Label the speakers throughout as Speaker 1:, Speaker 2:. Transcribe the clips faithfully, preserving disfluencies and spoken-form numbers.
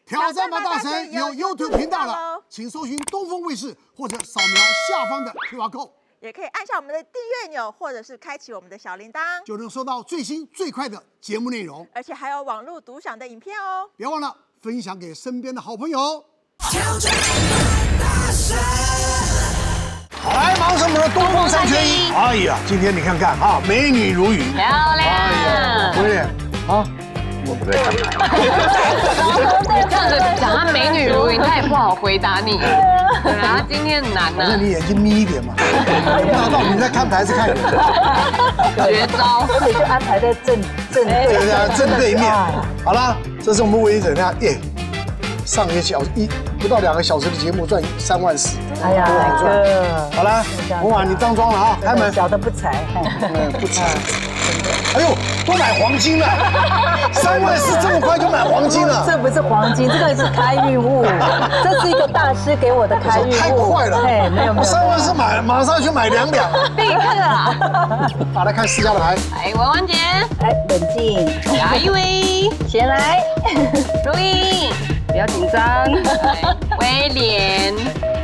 Speaker 1: 挑战吧大神有 YouTube 频道了，请搜寻东风卫视或者扫描下方的 Q R code，
Speaker 2: 也可以按下我们的订阅钮，或者是开启我们的小铃铛，
Speaker 1: 就能收到最新最快的节目内容，
Speaker 2: 而且还有网络独享的影片哦。
Speaker 1: 别忘了分享给身边的好朋友。挑战大神，来，马上我们的东风三缺一。哎呀，今天你看看啊，美女如云，
Speaker 3: 漂亮。
Speaker 1: 哎呀，对啊。
Speaker 4: 我不在看台。
Speaker 3: 你这样子讲他美女如云，他也不好回答你。对啊，他今天很难呢。
Speaker 1: 那你眼睛眯一点嘛。那到底在看台是看人？
Speaker 3: 绝招，
Speaker 5: 而且就安排在正正对
Speaker 1: 对啊，正对面。好了，这是我们唯一怎样耶？上个小时一不到两个小时的节目赚三万四。
Speaker 5: 哎呀，那个。
Speaker 1: 好了，红婉你张庄了啊，开门。
Speaker 5: 小的不才，
Speaker 1: 嗯，不才。哎呦，都买黄金了，三万四这么快就买黄金了？
Speaker 5: 这不是黄金，这个是开运物，这是一个大师给我的开运物。
Speaker 1: 太快了，
Speaker 5: 哎，没有没有，
Speaker 1: 三万四买，马上去买两两，
Speaker 3: 立刻啊！
Speaker 1: 好，来看私家的牌。
Speaker 3: 来，文文姐，
Speaker 5: 哎，冷静，
Speaker 3: 下一位，
Speaker 5: 先来，
Speaker 3: 如意，不要紧张，威廉，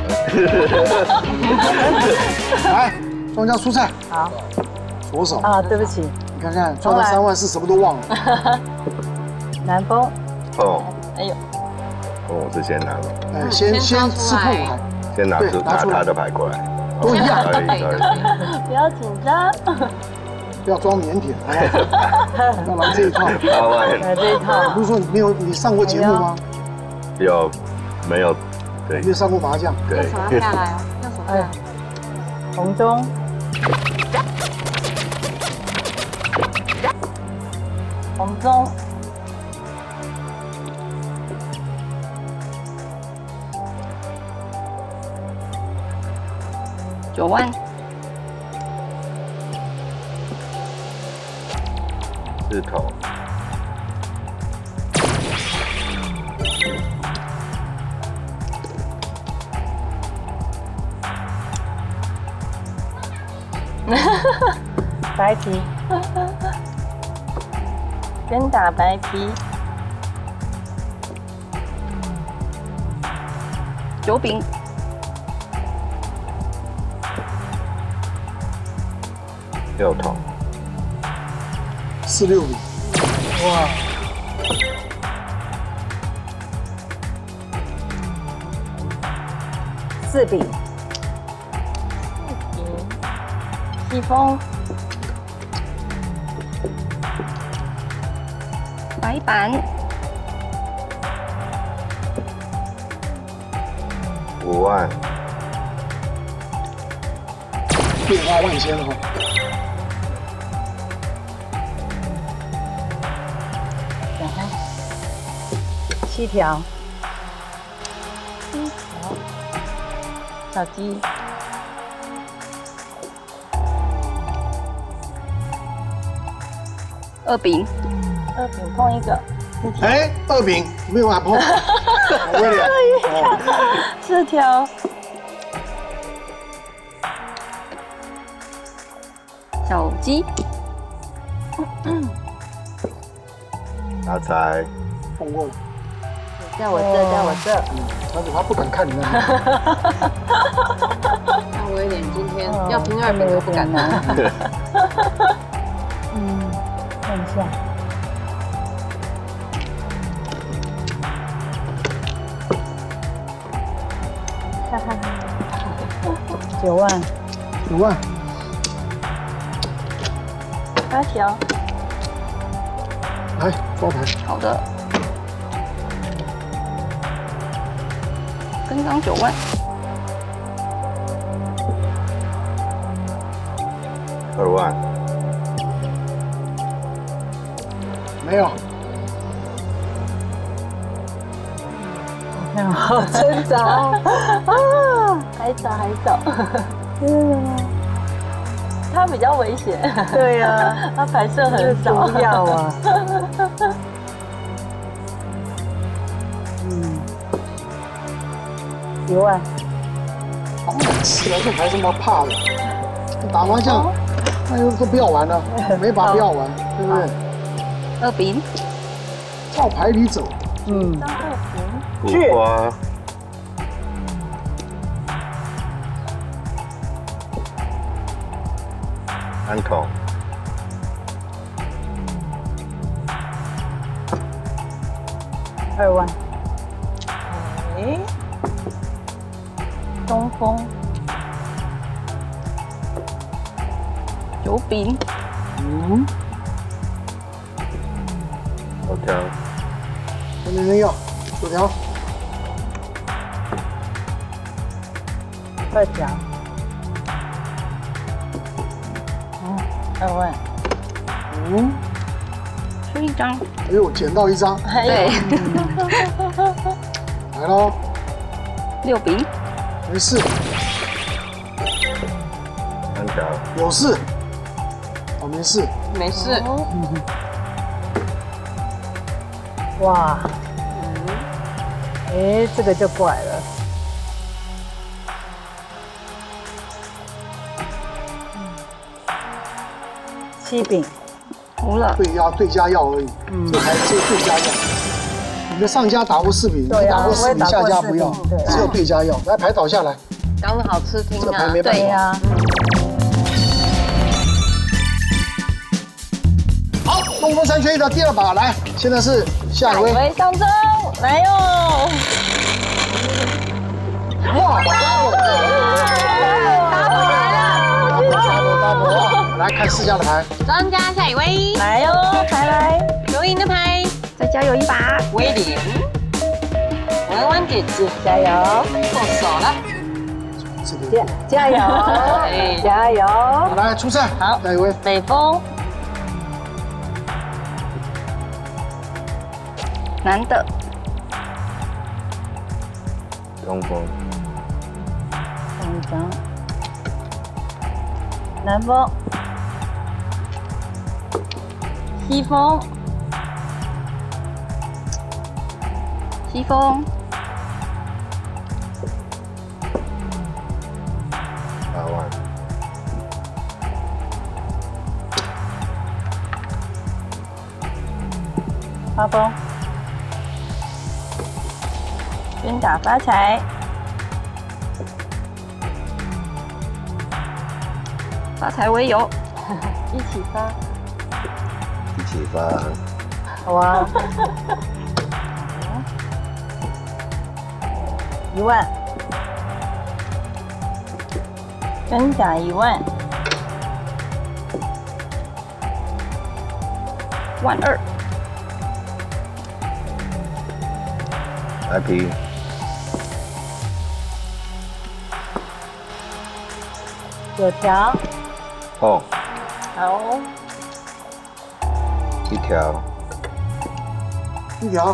Speaker 1: 来，庄家蔬菜，
Speaker 5: 好，
Speaker 1: 左手
Speaker 5: 啊，对不起。
Speaker 1: 你看看，赚了三万四，什么都忘了。
Speaker 5: 南风。
Speaker 4: 哦。
Speaker 3: 哎呦。
Speaker 4: 哦，我是先拿了。
Speaker 1: 哎，先先吃碰牌。
Speaker 4: 先拿出拿他的牌过来。
Speaker 1: 都一样。
Speaker 4: 可以可以。
Speaker 5: 不要紧张。
Speaker 1: 不要装腼腆，好不好？要来这一套。
Speaker 5: 来这一套。
Speaker 1: 不是说你没有你上过节目吗？
Speaker 4: 有，没有？对。
Speaker 1: 没有上过麻将。
Speaker 4: 对。
Speaker 3: 手要下来哦，用手下来。
Speaker 5: 红中。 红中，
Speaker 3: 九万，
Speaker 4: 四头，
Speaker 5: 白棋。先打白皮，
Speaker 3: 九饼，
Speaker 4: 六头，
Speaker 1: 四六饼，哇！
Speaker 5: 四饼，西风。
Speaker 3: 白板，
Speaker 4: 五万，
Speaker 1: 变化万千了哈。
Speaker 5: 然后七条，七条，小鸡，
Speaker 3: 二饼。
Speaker 5: 二饼碰一个，
Speaker 1: 哎，二饼没有办法碰，威廉，
Speaker 5: 四条，
Speaker 3: 小鸡，
Speaker 4: 大财，
Speaker 1: 碰过了，
Speaker 5: 在我这，在我这，
Speaker 1: 但是他不敢看你那边。
Speaker 3: 像威廉今天要拼二饼都不敢拿。
Speaker 5: 嗯，看一下。 看看看，九万，
Speaker 1: 九万，
Speaker 5: 八条，
Speaker 1: 来抓牌。
Speaker 3: 好的，跟刚九万，
Speaker 4: 二万，
Speaker 1: 没有。
Speaker 5: 好挣扎啊！还早还早，嗯，他比较危险。对呀，他牌色很少。不要啊！嗯，一万。
Speaker 1: 好难吃啊！这牌这么怕的，打麻将，那又都不要玩了，没把不要玩，对不对？
Speaker 3: 二饼，
Speaker 1: 照牌理走。
Speaker 5: 嗯。
Speaker 4: 苦瓜，三桶，
Speaker 5: 二万。哎，东风，九饼，
Speaker 1: 嗯，
Speaker 4: 九条，
Speaker 1: 跟人人要九条，
Speaker 5: 二条，嗯，二万，
Speaker 1: 嗯，
Speaker 3: 出一张，
Speaker 1: 哎呦，捡到一张，
Speaker 3: 对，
Speaker 1: 来喽，
Speaker 3: 六饼，
Speaker 1: 没事，
Speaker 4: 三条，
Speaker 1: 有事，哦，没事，
Speaker 3: 没事。
Speaker 5: 哇，哎，这个就怪了。七饼，
Speaker 3: 糊了，
Speaker 1: 对压对家药而已，这还只有对家药。你的上家打过四饼，你打过四饼，下家不要，只有对家药。来，牌倒下来，
Speaker 3: 刚好吃听
Speaker 1: 这牌
Speaker 3: 啊，
Speaker 1: 没办法。
Speaker 5: 对呀。
Speaker 1: 好，东风三缺一的第二把来，现在是下一位。
Speaker 5: 喂，上钟，来哟！
Speaker 1: 哇，
Speaker 5: 打我来了！
Speaker 1: double double， 来看四家的牌。
Speaker 3: 庄家下一位，
Speaker 5: 来哟，牌来！
Speaker 3: 有赢的牌，再加油一把，威廉，弯弯姐姐
Speaker 5: 加油！
Speaker 3: 动手了，
Speaker 5: 加加油！
Speaker 3: 哎
Speaker 5: 加油！
Speaker 1: 来出赛，
Speaker 5: 好
Speaker 1: 下一位。
Speaker 5: 北风，
Speaker 3: 男的，
Speaker 4: 东风，
Speaker 5: 上一张，南风，西风，
Speaker 3: 西风，
Speaker 4: 八万，
Speaker 5: 发风，鞭打发财，
Speaker 3: 发财为友，
Speaker 5: 一起发，
Speaker 4: 一起发，
Speaker 5: 好啊！一万，鞭打一万，
Speaker 3: 万二，
Speaker 4: 来皮，
Speaker 5: 九条，
Speaker 4: 碰，
Speaker 5: 好，
Speaker 4: 一条，
Speaker 1: 一条，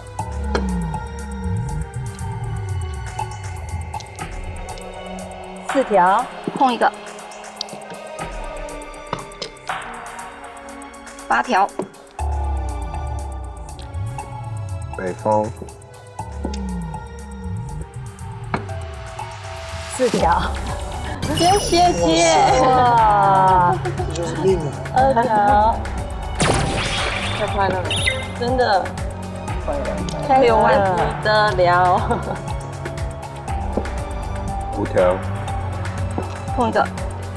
Speaker 5: 四条，
Speaker 3: 碰一个，八条，
Speaker 4: 北风，
Speaker 5: 四条，谢谢谢，哇，
Speaker 1: 这就是命了。
Speaker 5: 二条，
Speaker 3: 太快乐了，
Speaker 5: 真的，六万不得了，
Speaker 4: 五条，
Speaker 3: 碰一个，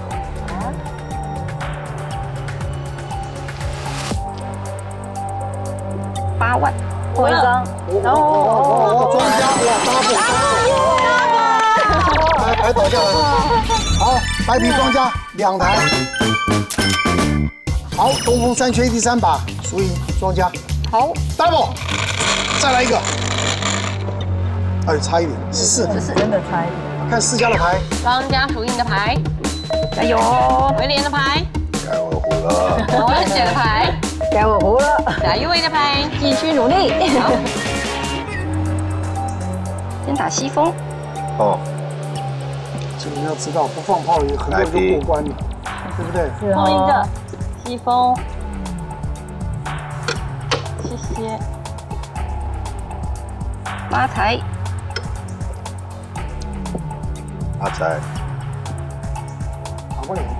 Speaker 3: 八万，
Speaker 5: 过一张，然后
Speaker 1: 哦，庄家哇，double，来牌倒下来，好，白皮庄家两台，好，东风三缺一第三把，属于庄家
Speaker 3: 好，
Speaker 1: double，再来一个，哎，差一点，十四，
Speaker 5: 真的差一点。
Speaker 1: 看四家的牌，
Speaker 3: 庄家属应的牌，加油，威廉的牌，
Speaker 4: 该我胡了，
Speaker 3: 王文姐的牌，
Speaker 5: 该我胡了，
Speaker 3: 贾玉伟的牌，
Speaker 5: 继续努力。
Speaker 3: 好，先打西风，
Speaker 4: 碰，
Speaker 1: 这你要知道，不放炮也很多人就过关了，对不对？
Speaker 5: 碰一个西风，谢谢。
Speaker 3: 发财，
Speaker 4: 发财，
Speaker 1: 打不了，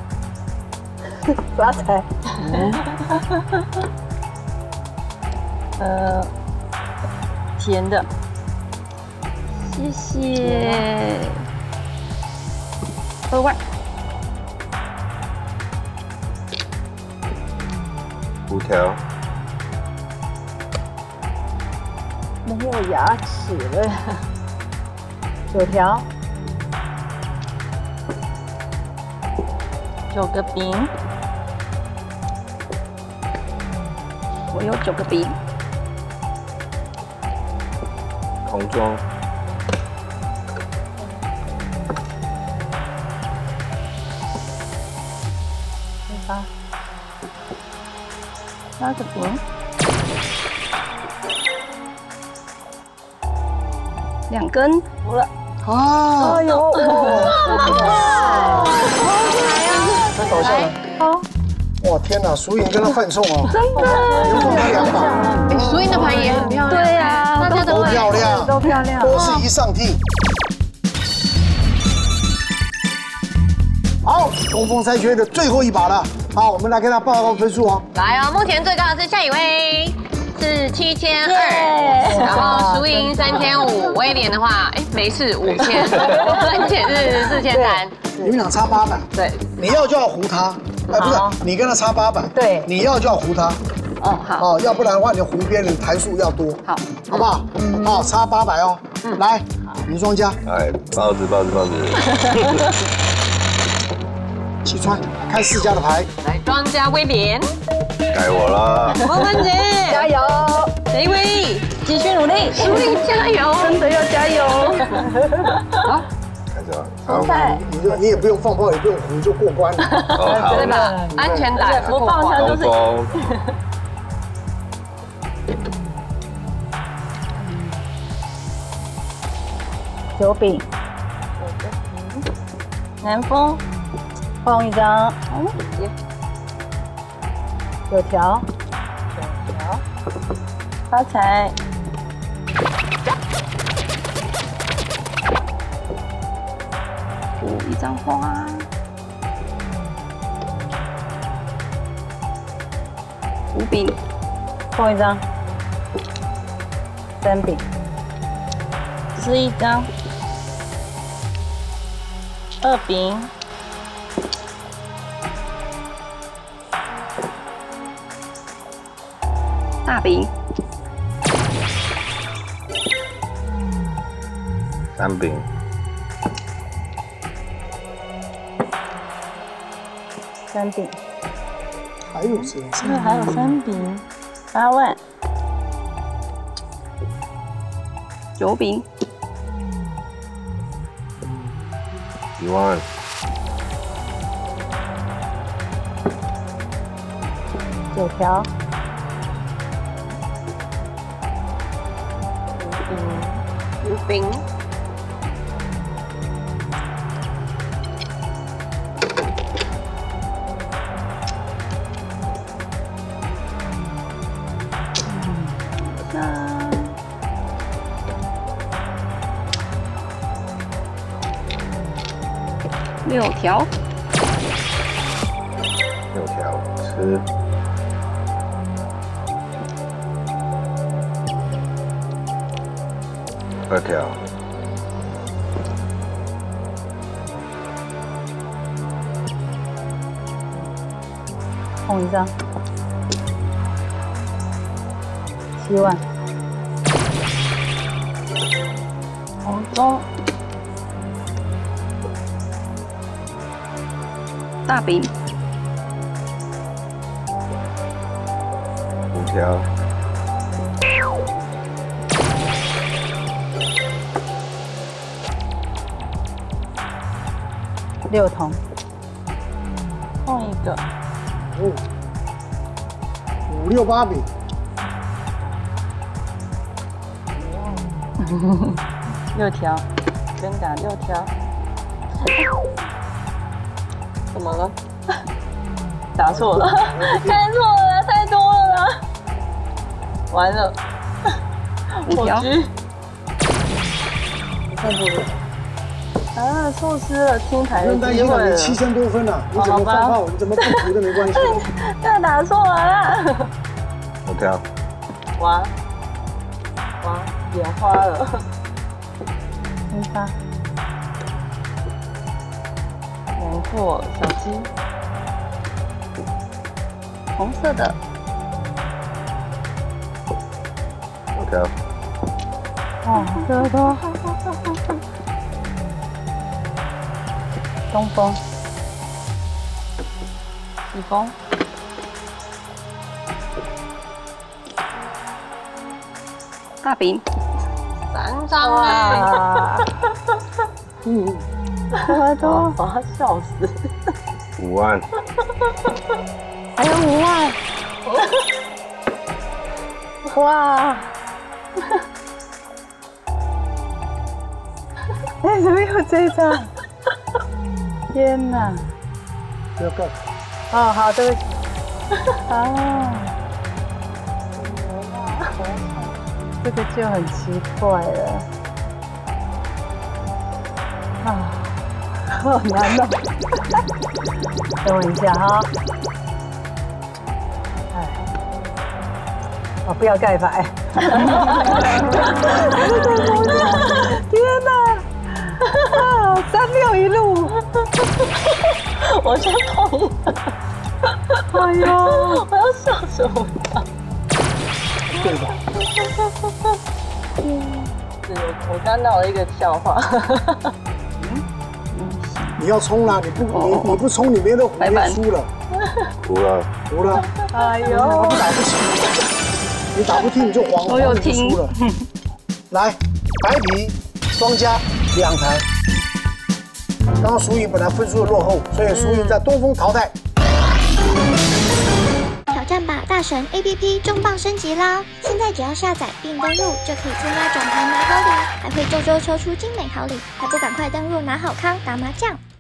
Speaker 5: 发财， 呃，甜的。谢谢。额外。
Speaker 4: 五条。
Speaker 5: 没有牙齿了。九条。九个饼。我有九个饼。
Speaker 4: 桶装。
Speaker 5: 八。八个饼。两根。服了。
Speaker 1: 啊！
Speaker 5: 哎呦！哇！
Speaker 1: 再倒下来。好。哇，天哪！输赢跟他犯冲哦。
Speaker 5: 真的。
Speaker 1: 又放他两把。
Speaker 3: 哎，输赢的盘也很漂亮。
Speaker 5: 对呀，
Speaker 3: 大家
Speaker 1: 都漂亮，
Speaker 5: 都漂亮，
Speaker 1: 都是一上屉。好，东风三缺的最后一把了。好，我们来跟他报告分数哦。
Speaker 3: 来哦，目前最高的是夏雨薇，是七千二，然后输赢三千五，威廉的话，哎，没事，五千，而且是四千三。
Speaker 1: 你们俩差八百。
Speaker 3: 对，
Speaker 1: 你要就要胡他，哎，不是，你跟他差八百。
Speaker 5: 对，
Speaker 1: 你要就要胡他。
Speaker 3: 哦，好。
Speaker 1: 哦，要不然的话，你胡别人台数要多。
Speaker 3: 好，
Speaker 1: 好不好？嗯。好，差八百哦。嗯。来，女庄家。
Speaker 4: 哎，包子，包子，包子。
Speaker 1: 起川，看四家的牌。
Speaker 3: 来，庄家威廉，
Speaker 4: 该我了。
Speaker 3: 萌萌姐，
Speaker 5: 加油！
Speaker 3: 雷威，
Speaker 5: 继续努力，
Speaker 3: 输赢加油，
Speaker 5: 真的要加油！
Speaker 3: 好，
Speaker 4: 开始吧。
Speaker 5: 好，
Speaker 1: 你就你也不用放炮，也不用胡，就过关了。
Speaker 4: 哦，好。
Speaker 3: 对吧？安全打
Speaker 5: 不放枪就是。九饼，南风，放一张，嗯，九条，九条，发财，补一张花，五饼，放一张，三饼，吃一张。二饼，大饼，
Speaker 4: 三饼，
Speaker 5: 三饼，
Speaker 1: 还有谁？
Speaker 5: 这还有三饼，八万，九饼。
Speaker 4: 一万，
Speaker 5: 九条，
Speaker 3: 五饼，
Speaker 5: 三。六条，
Speaker 4: 六条，吃。二条，
Speaker 5: 碰一张，七万，红中。大饼，
Speaker 4: 五条，
Speaker 5: 六桶，碰一个，
Speaker 1: 哦，五六八饼，
Speaker 5: 六条，真打六条。
Speaker 3: 怎么了？
Speaker 5: 打错了，看错了，太多了啦！完了，五条，太多了。啊，错失了清台的机会了。
Speaker 1: 你七千多分了，你怎么放炮？你怎么不涂都没关系。
Speaker 5: 又打错了啦！
Speaker 4: 五条，
Speaker 5: 哇哇，眼花了。三八，没错，小鸡，红色的。
Speaker 4: OK。
Speaker 5: 哦，这多。东风，西风。
Speaker 3: 大饼，三张哎，
Speaker 5: 嗯，我都把他笑死。
Speaker 4: 五万，
Speaker 5: 还有五万，哇！哎，怎么有这一张？天哪！
Speaker 1: 不要盖。
Speaker 5: 哦，好，对不起。啊。 这个就很奇怪了，啊，好难哦！等我一下哈，哎，哦，不要盖牌！天哪！啊，三六一路，我先痛了！哎呦，我要笑什么呀？
Speaker 1: 对吧？
Speaker 5: 是我刚闹了一个笑话。
Speaker 1: 你要冲啦！你不你你不冲，你没得没得输了。
Speaker 4: 胡了，
Speaker 1: 胡了。
Speaker 5: 哎呦，
Speaker 1: 我打不起，你打不听你就黄，
Speaker 3: 我有
Speaker 1: 你就输了。来，白皮庄家两台。刚刚输赢本来分数落后，所以输赢在东风淘汰。
Speaker 6: 挑战吧大神 A P P 重磅升级啦！现在只要下载并登录，就可以参加转盘拿好礼，还会周周抽出精美好礼，还不赶快登录拿好康打麻将！